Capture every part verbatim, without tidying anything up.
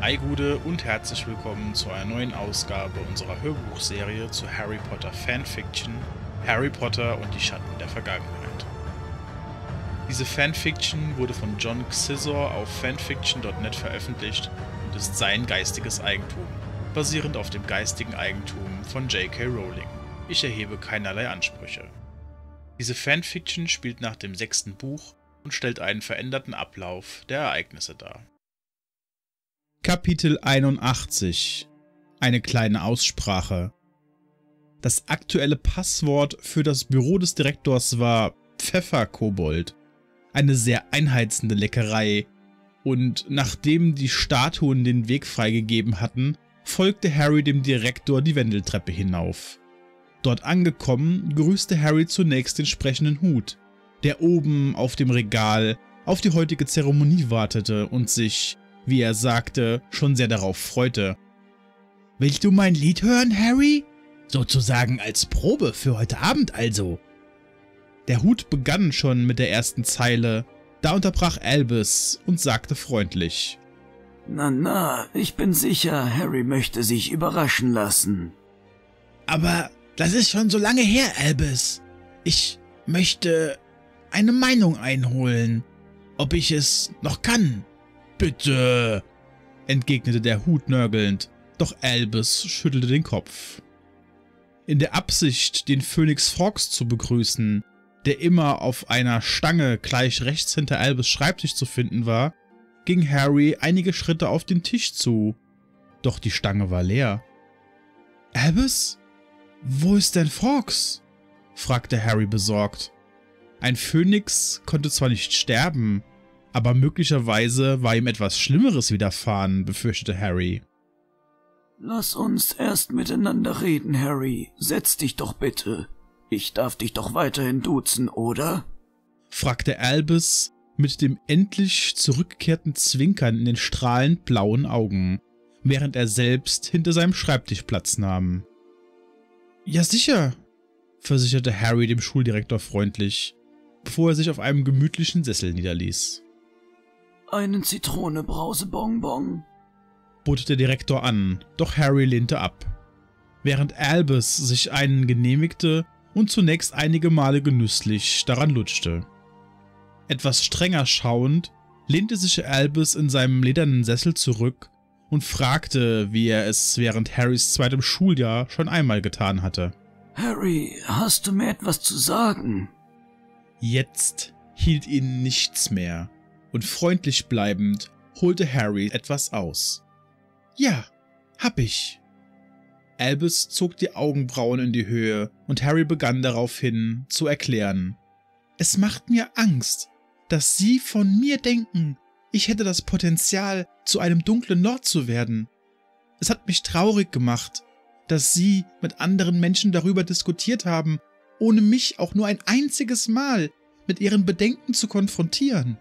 Ei Gude und herzlich willkommen zu einer neuen Ausgabe unserer Hörbuchserie zu Harry Potter Fanfiction Harry Potter und die Schatten der Vergangenheit. Diese Fanfiction wurde von John Xizor auf fanfiction punkt net veröffentlicht und ist sein geistiges Eigentum, basierend auf dem geistigen Eigentum von J K Rowling. Ich erhebe keinerlei Ansprüche. Diese Fanfiction spielt nach dem sechsten Buch und stellt einen veränderten Ablauf der Ereignisse dar. Kapitel einundachtzig. Eine kleine Aussprache. Das aktuelle Passwort für das Büro des Direktors war Pfefferkobold. Eine sehr einheizende Leckerei. Und nachdem die Statuen den Weg freigegeben hatten, folgte Harry dem Direktor die Wendeltreppe hinauf. Dort angekommen, grüßte Harry zunächst den sprechenden Hut, der oben auf dem Regal auf die heutige Zeremonie wartete und sich, wie er sagte, schon sehr darauf freute. »Willst du mein Lied hören, Harry? Sozusagen als Probe für heute Abend also.« Der Hut begann schon mit der ersten Zeile, da unterbrach Albus und sagte freundlich: »Na, na, ich bin sicher, Harry möchte sich überraschen lassen.« »Aber das ist schon so lange her, Albus. Ich möchte eine Meinung einholen, ob ich es noch kann.« »Bitte«, entgegnete der Hut nörgelnd, doch Albus schüttelte den Kopf. In der Absicht, den Phönix Fawkes zu begrüßen, der immer auf einer Stange gleich rechts hinter Albus Schreibtisch zu finden war, ging Harry einige Schritte auf den Tisch zu, doch die Stange war leer. »Albus? Wo ist denn Fawkes?« fragte Harry besorgt. Ein Phönix konnte zwar nicht sterben, aber möglicherweise war ihm etwas Schlimmeres widerfahren, befürchtete Harry. »Lass uns erst miteinander reden, Harry. Setz dich doch bitte. Ich darf dich doch weiterhin duzen, oder?« fragte Albus mit dem endlich zurückgekehrten Zwinkern in den strahlend blauen Augen, während er selbst hinter seinem Schreibtisch Platz nahm. »Ja sicher«, versicherte Harry dem Schuldirektor freundlich, bevor er sich auf einem gemütlichen Sessel niederließ. »Einen Zitrone-Brause-Bonbon«, bot der Direktor an, doch Harry lehnte ab, während Albus sich einen genehmigte und zunächst einige Male genüsslich daran lutschte. Etwas strenger schauend lehnte sich Albus in seinem ledernen Sessel zurück und fragte, wie er es während Harrys zweitem Schuljahr schon einmal getan hatte. »Harry, hast du mir etwas zu sagen?« Jetzt hielt ihn nichts mehr, und freundlich bleibend holte Harry etwas aus. »Ja, hab ich.« Albus zog die Augenbrauen in die Höhe und Harry begann daraufhin zu erklären. »Es macht mir Angst, dass Sie von mir denken, ich hätte das Potenzial, zu einem dunklen Lord zu werden. Es hat mich traurig gemacht, dass Sie mit anderen Menschen darüber diskutiert haben, ohne mich auch nur ein einziges Mal mit Ihren Bedenken zu konfrontieren.«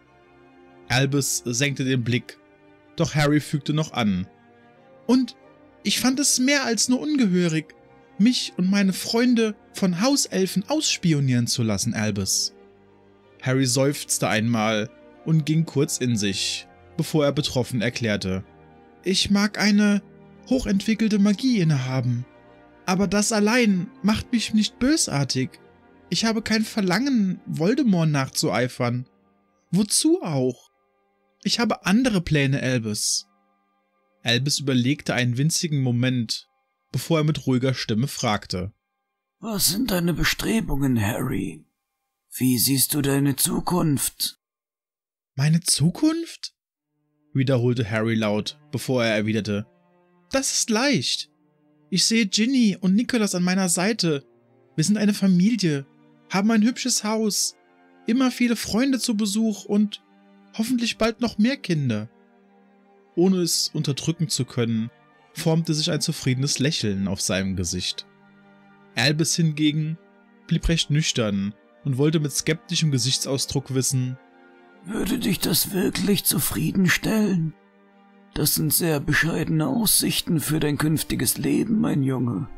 Albus senkte den Blick, doch Harry fügte noch an. »Und ich fand es mehr als nur ungehörig, mich und meine Freunde von Hauselfen ausspionieren zu lassen, Albus.« Harry seufzte einmal und ging kurz in sich, bevor er betroffen erklärte: »Ich mag eine hochentwickelte Magie innehaben, aber das allein macht mich nicht bösartig. Ich habe kein Verlangen, Voldemort nachzueifern. Wozu auch? Ich habe andere Pläne, Albus.« Albus überlegte einen winzigen Moment, bevor er mit ruhiger Stimme fragte: »Was sind deine Bestrebungen, Harry? Wie siehst du deine Zukunft?« »Meine Zukunft?« wiederholte Harry laut, bevor er erwiderte: »Das ist leicht. Ich sehe Ginny und Nicholas an meiner Seite. Wir sind eine Familie, haben ein hübsches Haus, immer viele Freunde zu Besuch und hoffentlich bald noch mehr Kinder.« Ohne es unterdrücken zu können, formte sich ein zufriedenes Lächeln auf seinem Gesicht. Albus hingegen blieb recht nüchtern und wollte mit skeptischem Gesichtsausdruck wissen: »Würde dich das wirklich zufriedenstellen? Das sind sehr bescheidene Aussichten für dein künftiges Leben, mein Junge.«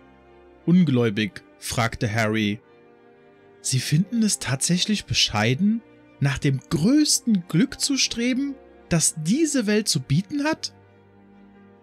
Ungläubig fragte Harry: »Sie finden es tatsächlich bescheiden, nach dem größten Glück zu streben, das diese Welt zu bieten hat?«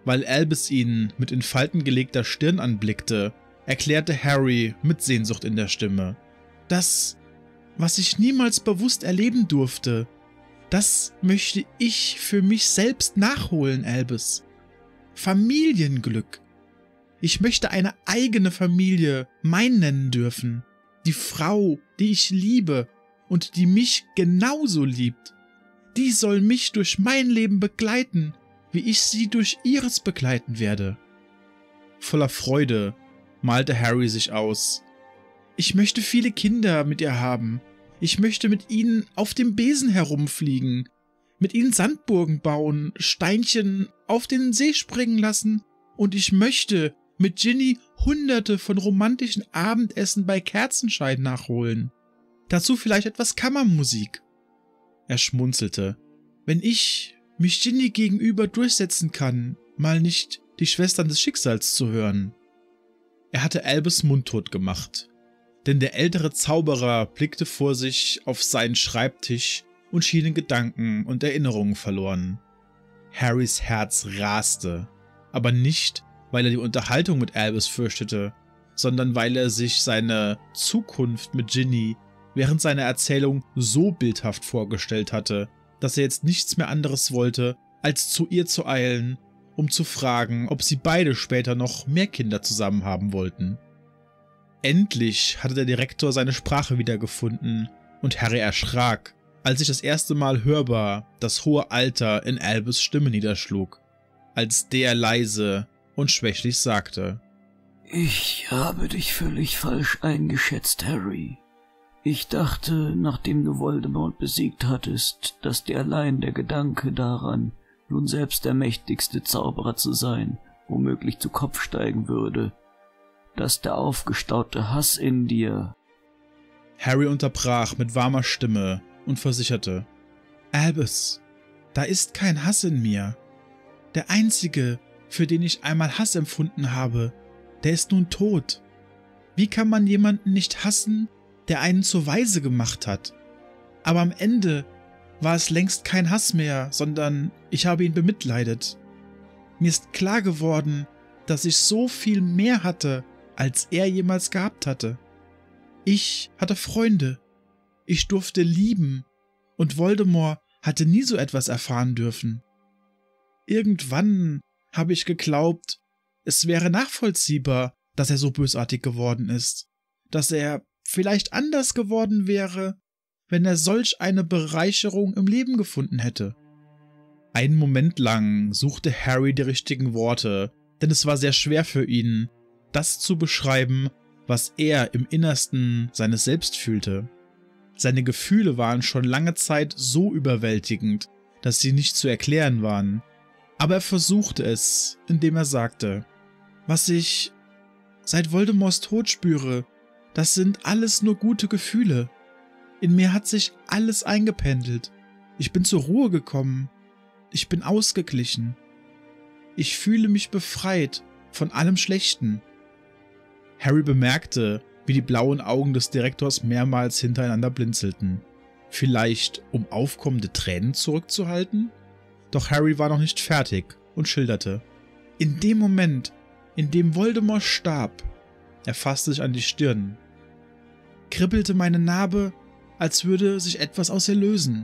Weil Albus ihn mit in Falten gelegter Stirn anblickte, erklärte Harry mit Sehnsucht in der Stimme: Das, was ich niemals bewusst erleben durfte, das möchte ich für mich selbst nachholen, Albus. Familienglück. Ich möchte eine eigene Familie mein nennen dürfen. Die Frau, die ich liebe und die mich genauso liebt. Die soll mich durch mein Leben begleiten, wie ich sie durch ihres begleiten werde. Voller Freude malte Harry sich aus. Ich möchte viele Kinder mit ihr haben. Ich möchte mit ihnen auf dem Besen herumfliegen, mit ihnen Sandburgen bauen, Steinchen auf den See springen lassen und ich möchte mit Ginny hunderte von romantischen Abendessen bei Kerzenschein nachholen. Dazu vielleicht etwas Kammermusik. Er schmunzelte. Wenn ich mich Ginny gegenüber durchsetzen kann, mal nicht die Schwestern des Schicksals zu hören. Er hatte Albus mundtot gemacht, denn der ältere Zauberer blickte vor sich auf seinen Schreibtisch und schien in Gedanken und Erinnerungen verloren. Harrys Herz raste, aber nicht, weil er die Unterhaltung mit Albus fürchtete, sondern weil er sich seine Zukunft mit Ginny während seiner Erzählung so bildhaft vorgestellt hatte, dass er jetzt nichts mehr anderes wollte, als zu ihr zu eilen, um zu fragen, ob sie beide später noch mehr Kinder zusammen haben wollten. Endlich hatte der Direktor seine Sprache wiedergefunden und Harry erschrak, als sich das erste Mal hörbar das hohe Alter in Albus' Stimme niederschlug, als der leise und schwächlich sagte: Ich habe dich völlig falsch eingeschätzt, Harry. Ich dachte, nachdem du Voldemort besiegt hattest, dass dir allein der Gedanke daran, nun selbst der mächtigste Zauberer zu sein, womöglich zu Kopf steigen würde, dass der aufgestaute Hass in dir... Harry unterbrach mit warmer Stimme und versicherte: Albus, da ist kein Hass in mir. Der einzige, für den ich einmal Hass empfunden habe, der ist nun tot. Wie kann man jemanden nicht hassen, der einen zur Waise gemacht hat? Aber am Ende war es längst kein Hass mehr, sondern ich habe ihn bemitleidet. Mir ist klar geworden, dass ich so viel mehr hatte, als er jemals gehabt hatte. Ich hatte Freunde, ich durfte lieben, und Voldemort hatte nie so etwas erfahren dürfen. Irgendwann habe ich geglaubt, es wäre nachvollziehbar, dass er so bösartig geworden ist, dass er vielleicht anders geworden wäre, wenn er solch eine Bereicherung im Leben gefunden hätte. Einen Moment lang suchte Harry die richtigen Worte, denn es war sehr schwer für ihn, das zu beschreiben, was er im Innersten seines Selbst fühlte. Seine Gefühle waren schon lange Zeit so überwältigend, dass sie nicht zu erklären waren. Aber er versuchte es, indem er sagte: Was ich seit Voldemorts Tod spüre, das sind alles nur gute Gefühle. In mir hat sich alles eingependelt. Ich bin zur Ruhe gekommen. Ich bin ausgeglichen. Ich fühle mich befreit von allem Schlechten. Harry bemerkte, wie die blauen Augen des Direktors mehrmals hintereinander blinzelten. Vielleicht, um aufkommende Tränen zurückzuhalten? Doch Harry war noch nicht fertig und schilderte: In dem Moment, in dem Voldemort starb, er fasste sich an die Stirn, kribbelte meine Narbe, als würde sich etwas aus ihr lösen.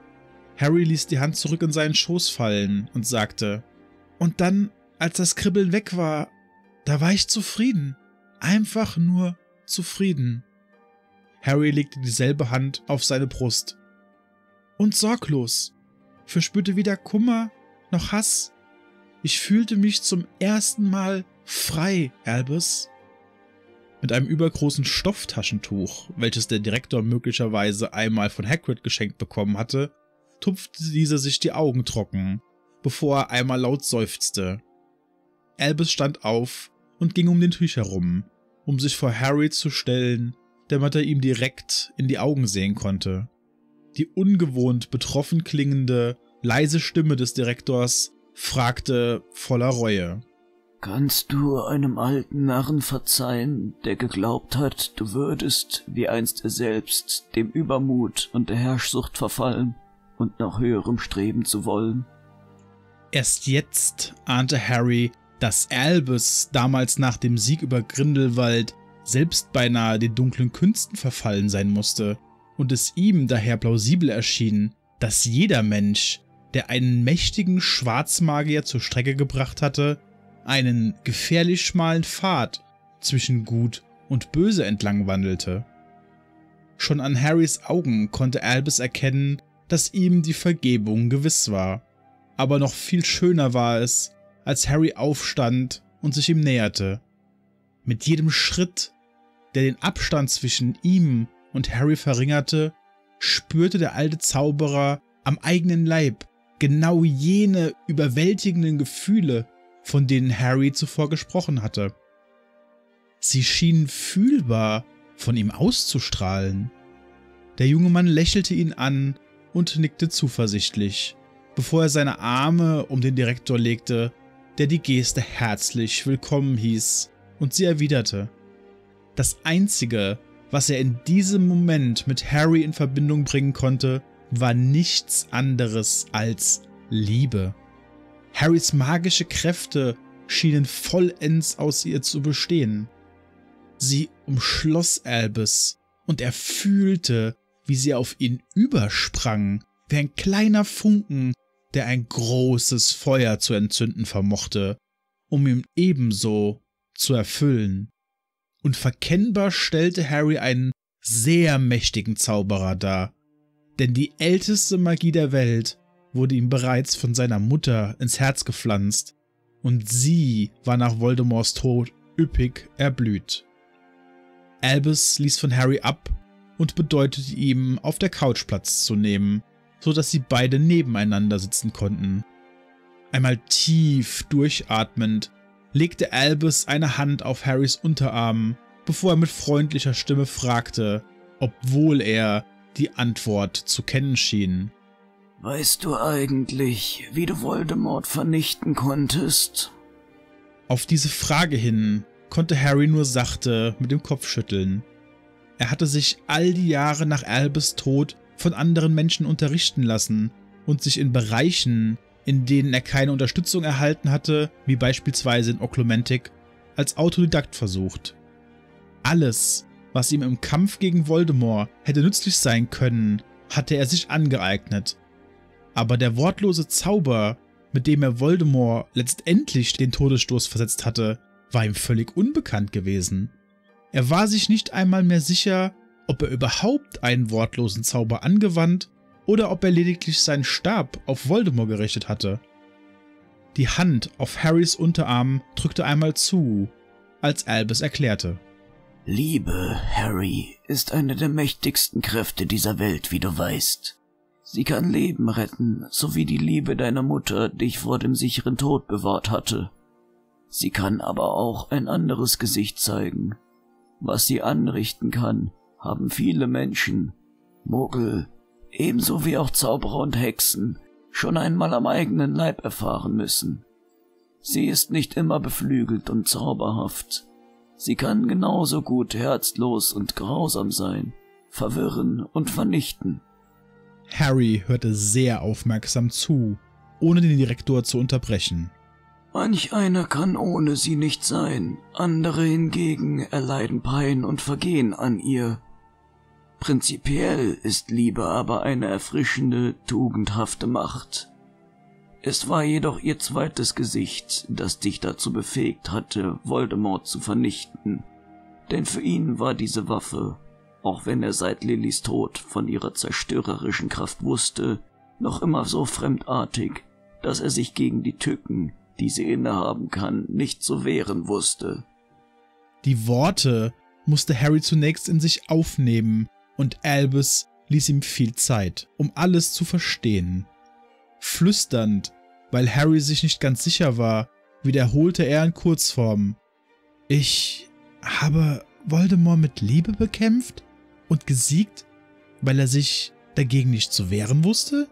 Harry ließ die Hand zurück in seinen Schoß fallen und sagte: Und dann, als das Kribbeln weg war, da war ich zufrieden. Einfach nur zufrieden. Harry legte dieselbe Hand auf seine Brust. Und sorglos. Verspürte weder Kummer noch Hass. Ich fühlte mich zum ersten Mal frei, Albus. Mit einem übergroßen Stofftaschentuch, welches der Direktor möglicherweise einmal von Hagrid geschenkt bekommen hatte, tupfte dieser sich die Augen trocken, bevor er einmal laut seufzte. Albus stand auf und ging um den Tisch herum, um sich vor Harry zu stellen, damit er ihm direkt in die Augen sehen konnte. Die ungewohnt betroffen klingende, leise Stimme des Direktors fragte voller Reue: Kannst du einem alten Narren verzeihen, der geglaubt hat, du würdest, wie einst er selbst, dem Übermut und der Herrschsucht verfallen und nach höherem streben zu wollen? Erst jetzt ahnte Harry, dass Albus damals nach dem Sieg über Grindelwald selbst beinahe den dunklen Künsten verfallen sein musste und es ihm daher plausibel erschien, dass jeder Mensch, der einen mächtigen Schwarzmagier zur Strecke gebracht hatte, einen gefährlich schmalen Pfad zwischen Gut und Böse entlang wandelte. Schon an Harrys Augen konnte Albus erkennen, dass ihm die Vergebung gewiss war. Aber noch viel schöner war es, als Harry aufstand und sich ihm näherte. Mit jedem Schritt, der den Abstand zwischen ihm und Harry verringerte, spürte der alte Zauberer am eigenen Leib genau jene überwältigenden Gefühle, von denen Harry zuvor gesprochen hatte. Sie schienen fühlbar von ihm auszustrahlen. Der junge Mann lächelte ihn an und nickte zuversichtlich, bevor er seine Arme um den Direktor legte, der die Geste herzlich willkommen hieß, und sie erwiderte. Das Einzige, was er in diesem Moment mit Harry in Verbindung bringen konnte, war nichts anderes als Liebe. Harrys magische Kräfte schienen vollends aus ihr zu bestehen. Sie umschloss Albus, und er fühlte, wie sie auf ihn übersprang, wie ein kleiner Funken, der ein großes Feuer zu entzünden vermochte, um ihn ebenso zu erfüllen. Unverkennbar stellte Harry einen sehr mächtigen Zauberer dar, denn die älteste Magie der Welt wurde ihm bereits von seiner Mutter ins Herz gepflanzt, und sie war nach Voldemorts Tod üppig erblüht. Albus ließ von Harry ab und bedeutete ihm, auf der Couch Platz zu nehmen, so dass sie beide nebeneinander sitzen konnten. Einmal tief durchatmend legte Albus eine Hand auf Harrys Unterarm, bevor er mit freundlicher Stimme fragte, obwohl er die Antwort zu kennen schien. »Weißt du eigentlich, wie du Voldemort vernichten konntest?« Auf diese Frage hin konnte Harry nur sachte mit dem Kopf schütteln. Er hatte sich all die Jahre nach Albus Tod von anderen Menschen unterrichten lassen und sich in Bereichen, in denen er keine Unterstützung erhalten hatte, wie beispielsweise in Oklumentik, als Autodidakt versucht. Alles, was ihm im Kampf gegen Voldemort hätte nützlich sein können, hatte er sich angeeignet. Aber der wortlose Zauber, mit dem er Voldemort letztendlich den Todesstoß versetzt hatte, war ihm völlig unbekannt gewesen. Er war sich nicht einmal mehr sicher, ob er überhaupt einen wortlosen Zauber angewandt oder ob er lediglich seinen Stab auf Voldemort gerichtet hatte. Die Hand auf Harrys Unterarm drückte einmal zu, als Albus erklärte. »Liebe, Harry, ist eine der mächtigsten Kräfte dieser Welt, wie du weißt. Sie kann Leben retten, so wie die Liebe deiner Mutter dich vor dem sicheren Tod bewahrt hatte. Sie kann aber auch ein anderes Gesicht zeigen. Was sie anrichten kann, haben viele Menschen, Muggel, ebenso wie auch Zauberer und Hexen, schon einmal am eigenen Leib erfahren müssen. Sie ist nicht immer beflügelt und zauberhaft. Sie kann genauso gut herzlos und grausam sein, verwirren und vernichten.« Harry hörte sehr aufmerksam zu, ohne den Direktor zu unterbrechen. »Manch einer kann ohne sie nicht sein, andere hingegen erleiden Pein und Vergehen an ihr. Prinzipiell ist Liebe aber eine erfrischende, tugendhafte Macht. Es war jedoch ihr zweites Gesicht, das dich dazu befähigt hatte, Voldemort zu vernichten, denn für ihn war diese Waffe, auch wenn er seit Lillys Tod von ihrer zerstörerischen Kraft wusste, noch immer so fremdartig, dass er sich gegen die Tücken, die sie innehaben kann, nicht zu wehren wusste.« Die Worte musste Harry zunächst in sich aufnehmen, und Albus ließ ihm viel Zeit, um alles zu verstehen. Flüsternd, weil Harry sich nicht ganz sicher war, wiederholte er in Kurzform: »Ich habe Voldemort mit Liebe bekämpft und gesiegt, weil er sich dagegen nicht zu wehren wusste?«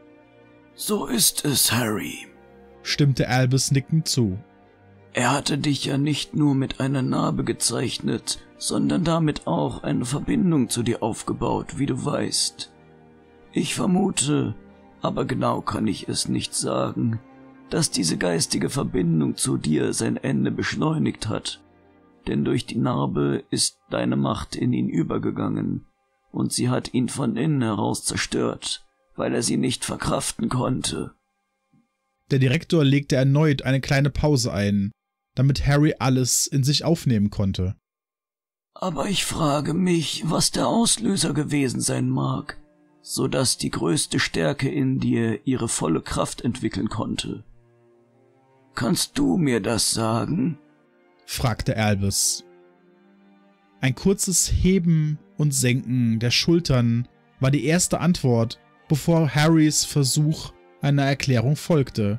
»So ist es, Harry«, stimmte Albus nickend zu. »Er hatte dich ja nicht nur mit einer Narbe gezeichnet, sondern damit auch eine Verbindung zu dir aufgebaut, wie du weißt. Ich vermute, aber genau kann ich es nicht sagen, dass diese geistige Verbindung zu dir sein Ende beschleunigt hat, denn durch die Narbe ist deine Macht in ihn übergegangen, und sie hat ihn von innen heraus zerstört, weil er sie nicht verkraften konnte. Der Direktor legte erneut eine kleine Pause ein, damit Harry alles in sich aufnehmen konnte. Aber ich frage mich, was der Auslöser gewesen sein mag, so dass die größte Stärke in dir ihre volle Kraft entwickeln konnte. Kannst du mir das sagen? Fragte Albus. Ein kurzes Heben und Senken der Schultern war die erste Antwort, bevor Harrys Versuch einer Erklärung folgte.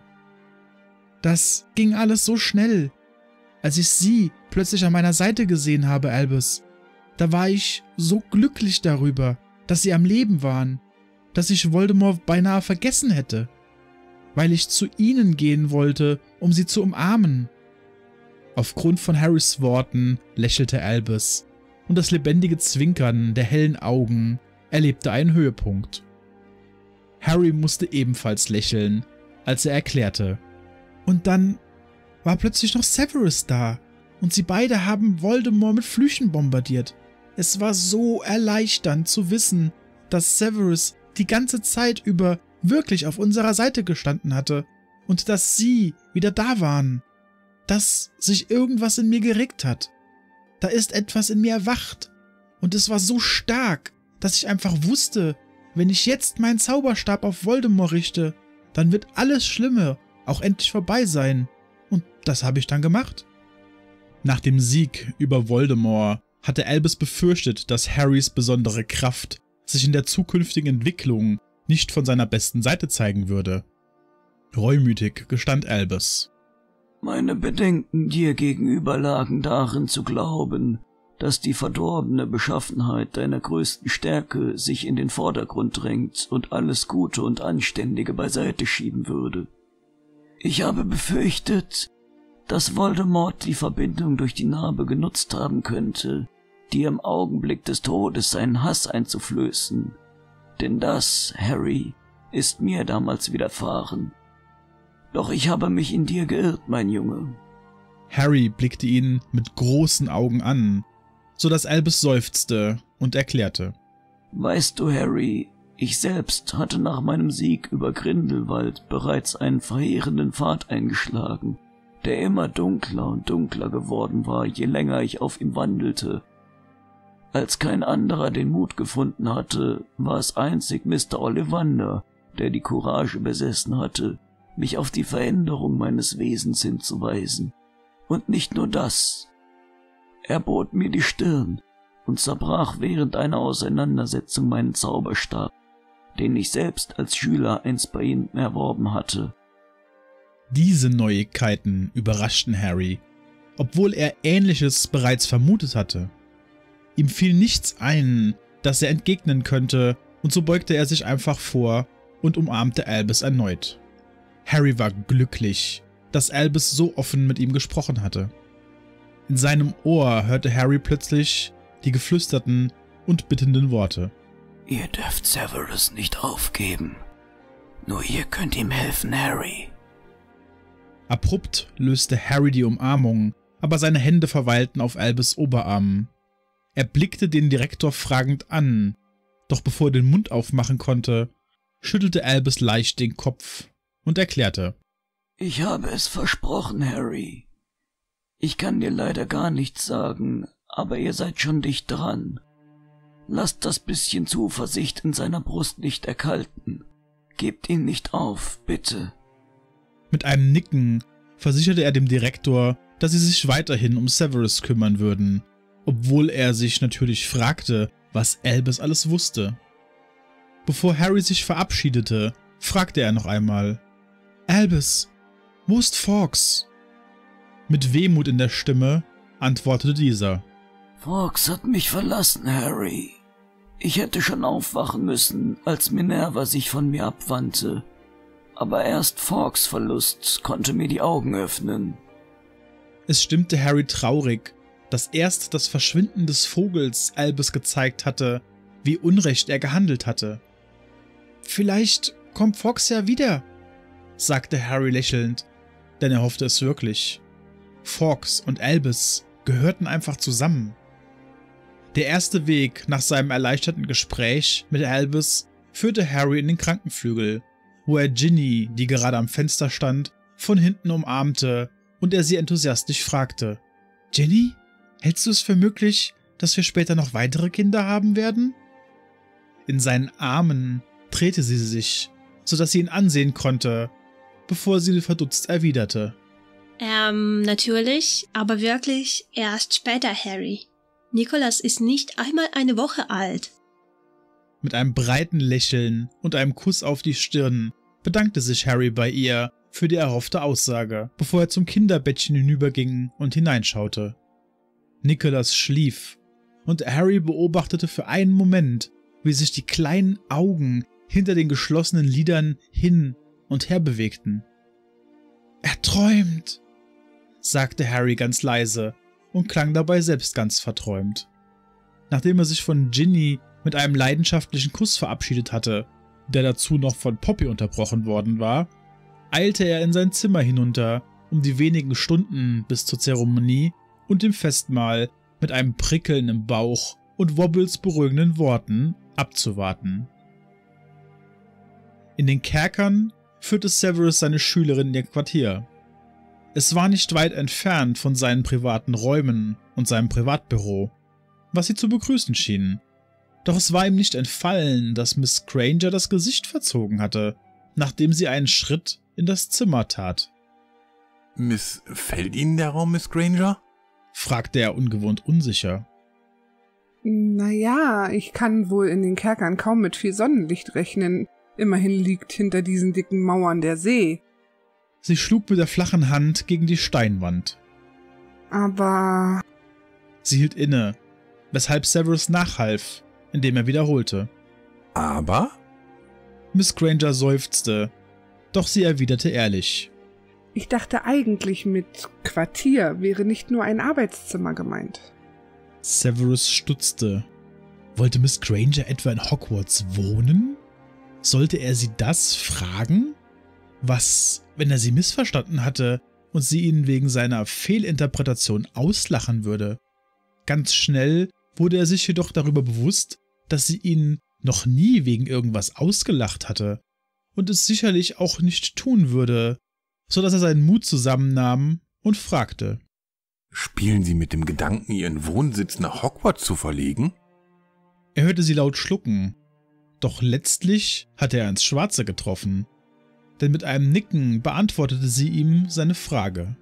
Das ging alles so schnell. Als ich sie plötzlich an meiner Seite gesehen habe, Albus, da war ich so glücklich darüber, dass sie am Leben waren, dass ich Voldemort beinahe vergessen hätte, weil ich zu ihnen gehen wollte, um sie zu umarmen. Aufgrund von Harrys Worten lächelte Albus, und das lebendige Zwinkern der hellen Augen erlebte einen Höhepunkt. Harry musste ebenfalls lächeln, als er erklärte. Und dann war plötzlich noch Severus da, und sie beide haben Voldemort mit Flüchen bombardiert. Es war so erleichternd zu wissen, dass Severus die ganze Zeit über wirklich auf unserer Seite gestanden hatte und dass sie wieder da waren. Dass sich irgendwas in mir geregt hat. Da ist etwas in mir erwacht, und es war so stark, dass ich einfach wusste, wenn ich jetzt meinen Zauberstab auf Voldemort richte, dann wird alles Schlimme auch endlich vorbei sein. Und das habe ich dann gemacht. Nach dem Sieg über Voldemort hatte Albus befürchtet, dass Harrys besondere Kraft sich in der zukünftigen Entwicklung nicht von seiner besten Seite zeigen würde. Reumütig gestand Albus. Meine Bedenken dir gegenüber lagen darin zu glauben, dass die verdorbene Beschaffenheit deiner größten Stärke sich in den Vordergrund drängt und alles Gute und Anständige beiseite schieben würde. Ich habe befürchtet, dass Voldemort die Verbindung durch die Narbe genutzt haben könnte, dir im Augenblick des Todes seinen Hass einzuflößen. Denn das, Harry, ist mir damals widerfahren. Doch ich habe mich in dir geirrt, mein Junge. Harry blickte ihn mit großen Augen an, so dass Albus seufzte und erklärte. Weißt du, Harry, ich selbst hatte nach meinem Sieg über Grindelwald bereits einen verheerenden Pfad eingeschlagen, der immer dunkler und dunkler geworden war, je länger ich auf ihm wandelte. Als kein anderer den Mut gefunden hatte, war es einzig Mister Ollivander, der die Courage besessen hatte, mich auf die Veränderung meines Wesens hinzuweisen. Und nicht nur das. Er bot mir die Stirn und zerbrach während einer Auseinandersetzung meinen Zauberstab, den ich selbst als Schüler einst bei ihm erworben hatte. Diese Neuigkeiten überraschten Harry, obwohl er Ähnliches bereits vermutet hatte. Ihm fiel nichts ein, das er entgegnen könnte, und so beugte er sich einfach vor und umarmte Albus erneut. Harry war glücklich, dass Albus so offen mit ihm gesprochen hatte. In seinem Ohr hörte Harry plötzlich die geflüsterten und bittenden Worte. Ihr dürft Severus nicht aufgeben. Nur ihr könnt ihm helfen, Harry. Abrupt löste Harry die Umarmung, aber seine Hände verweilten auf Albus Oberarm. Er blickte den Direktor fragend an, doch bevor er den Mund aufmachen konnte, schüttelte Albus leicht den Kopf und erklärte. Ich habe es versprochen, Harry. Ich kann dir leider gar nichts sagen, aber ihr seid schon dicht dran. Lasst das bisschen Zuversicht in seiner Brust nicht erkalten. Gebt ihn nicht auf, bitte. Mit einem Nicken versicherte er dem Direktor, dass sie sich weiterhin um Severus kümmern würden, obwohl er sich natürlich fragte, was Albus alles wusste. Bevor Harry sich verabschiedete, fragte er noch einmal: Albus, wo ist Fawkes? Mit Wehmut in der Stimme antwortete dieser: Fawkes hat mich verlassen, Harry. Ich hätte schon aufwachen müssen, als Minerva sich von mir abwandte. Aber erst Fawkes Verlust konnte mir die Augen öffnen. Es stimmte Harry traurig, dass erst das Verschwinden des Vogels Albus gezeigt hatte, wie unrecht er gehandelt hatte. Vielleicht kommt Fawkes ja wieder, sagte Harry lächelnd, denn er hoffte es wirklich. Fawkes und Albus gehörten einfach zusammen. Der erste Weg nach seinem erleichterten Gespräch mit Albus führte Harry in den Krankenflügel, wo er Ginny, die gerade am Fenster stand, von hinten umarmte und er sie enthusiastisch fragte: »Ginny, hältst du es für möglich, dass wir später noch weitere Kinder haben werden?« In seinen Armen drehte sie sich, sodass sie ihn ansehen konnte, bevor sie verdutzt erwiderte: Ähm, natürlich, aber wirklich erst später, Harry. Nicholas ist nicht einmal eine Woche alt. Mit einem breiten Lächeln und einem Kuss auf die Stirn bedankte sich Harry bei ihr für die erhoffte Aussage, bevor er zum Kinderbettchen hinüberging und hineinschaute. Nicholas schlief, und Harry beobachtete für einen Moment, wie sich die kleinen Augen hinter den geschlossenen Lidern hin und her bewegten. »Er träumt«, sagte Harry ganz leise und klang dabei selbst ganz verträumt. Nachdem er sich von Ginny mit einem leidenschaftlichen Kuss verabschiedet hatte, der dazu noch von Poppy unterbrochen worden war, eilte er in sein Zimmer hinunter, um die wenigen Stunden bis zur Zeremonie und dem Festmahl mit einem Prickeln im Bauch und Wobbles beruhigenden Worten abzuwarten. In den Kerkern führte Severus seine Schülerin in ihr Quartier. Es war nicht weit entfernt von seinen privaten Räumen und seinem Privatbüro, was sie zu begrüßen schienen. Doch es war ihm nicht entfallen, dass Miss Granger das Gesicht verzogen hatte, nachdem sie einen Schritt in das Zimmer tat. »Missfällt Ihnen der Raum, Miss Granger?« fragte er ungewohnt unsicher. »Naja, ich kann wohl in den Kerkern kaum mit viel Sonnenlicht rechnen. Immerhin liegt hinter diesen dicken Mauern der See.« Sie schlug mit der flachen Hand gegen die Steinwand. »Aber...« Sie hielt inne, weshalb Severus nachhalf, indem er wiederholte. »Aber?« Miss Granger seufzte, doch sie erwiderte ehrlich. »Ich dachte eigentlich, mit Quartier wäre nicht nur ein Arbeitszimmer gemeint.« Severus stutzte. Wollte Miss Granger etwa in Hogwarts wohnen? Sollte er sie das fragen? Was, wenn er sie missverstanden hatte und sie ihn wegen seiner Fehlinterpretation auslachen würde? Ganz schnell wurde er sich jedoch darüber bewusst, dass sie ihn noch nie wegen irgendwas ausgelacht hatte und es sicherlich auch nicht tun würde, so dass er seinen Mut zusammennahm und fragte: »Spielen Sie mit dem Gedanken, Ihren Wohnsitz nach Hogwarts zu verlegen?« Er hörte sie laut schlucken, doch letztlich hatte er ins Schwarze getroffen, denn mit einem Nicken beantwortete sie ihm seine Frage.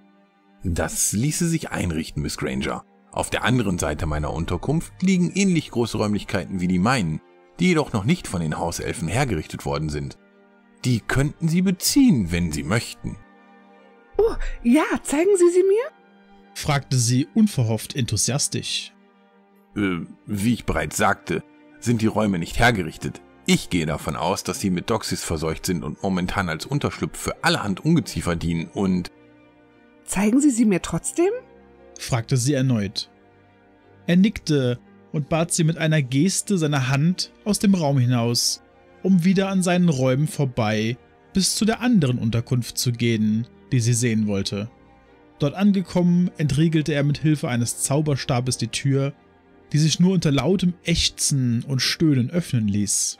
»Das ließe sich einrichten, Miss Granger. Auf der anderen Seite meiner Unterkunft liegen ähnlich große Räumlichkeiten wie die meinen, die jedoch noch nicht von den Hauselfen hergerichtet worden sind. Die könnten Sie beziehen, wenn Sie möchten.« »Oh, ja, zeigen Sie sie mir?« fragte sie unverhofft enthusiastisch. Äh, wie ich bereits sagte, sind die Räume nicht hergerichtet. Ich gehe davon aus, dass sie mit Doxys verseucht sind und momentan als Unterschlupf für allerhand Ungeziefer dienen und... »Zeigen Sie sie mir trotzdem?« fragte sie erneut. Er nickte und bat sie mit einer Geste seiner Hand aus dem Raum hinaus, um wieder an seinen Räumen vorbei bis zu der anderen Unterkunft zu gehen, die sie sehen wollte. Dort angekommen, entriegelte er mit Hilfe eines Zauberstabes die Tür, die sich nur unter lautem Ächzen und Stöhnen öffnen ließ.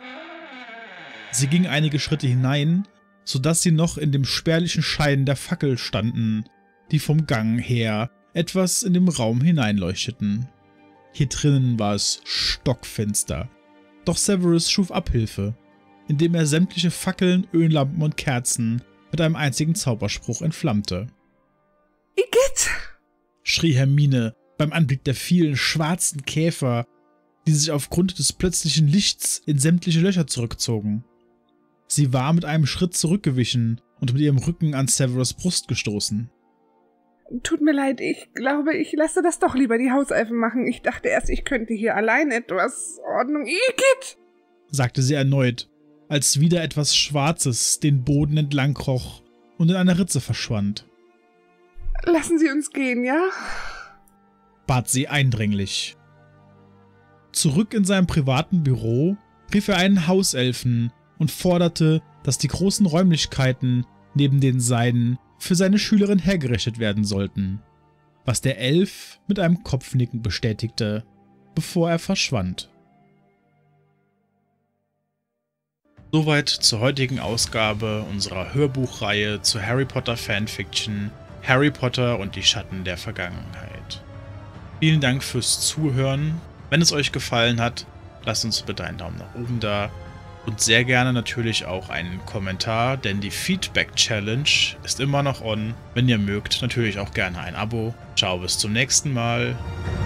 Sie ging einige Schritte hinein, sodass sie noch in dem spärlichen Schein der Fackel standen, die vom Gang her etwas in den Raum hineinleuchteten. Hier drinnen war es stockfinster, doch Severus schuf Abhilfe, indem er sämtliche Fackeln, Öllampen und Kerzen mit einem einzigen Zauberspruch entflammte. »Igitt«, schrie Hermine beim Anblick der vielen schwarzen Käfer, die sich aufgrund des plötzlichen Lichts in sämtliche Löcher zurückzogen. Sie war mit einem Schritt zurückgewichen und mit ihrem Rücken an Severus' Brust gestoßen. »Tut mir leid, ich glaube, ich lasse das doch lieber die Hauselfen machen. Ich dachte erst, ich könnte hier allein etwas Ordnung. Igitt«, sagte sie erneut, als wieder etwas Schwarzes den Boden entlang kroch und in einer Ritze verschwand. »Lassen Sie uns gehen, ja?« bat sie eindringlich. Zurück in seinem privaten Büro rief er einen Hauselfen und forderte, dass die großen Räumlichkeiten neben den seinen für seine Schülerin hergerichtet werden sollten, was der Elf mit einem Kopfnicken bestätigte, bevor er verschwand. Soweit zur heutigen Ausgabe unserer Hörbuchreihe zur Harry Potter Fanfiction Harry Potter und die Schatten der Vergangenheit. Vielen Dank fürs Zuhören. Wenn es euch gefallen hat, lasst uns bitte einen Daumen nach oben da und sehr gerne natürlich auch einen Kommentar, denn die Feedback Challenge ist immer noch on. Wenn ihr mögt, natürlich auch gerne ein Abo. Ciao, bis zum nächsten Mal.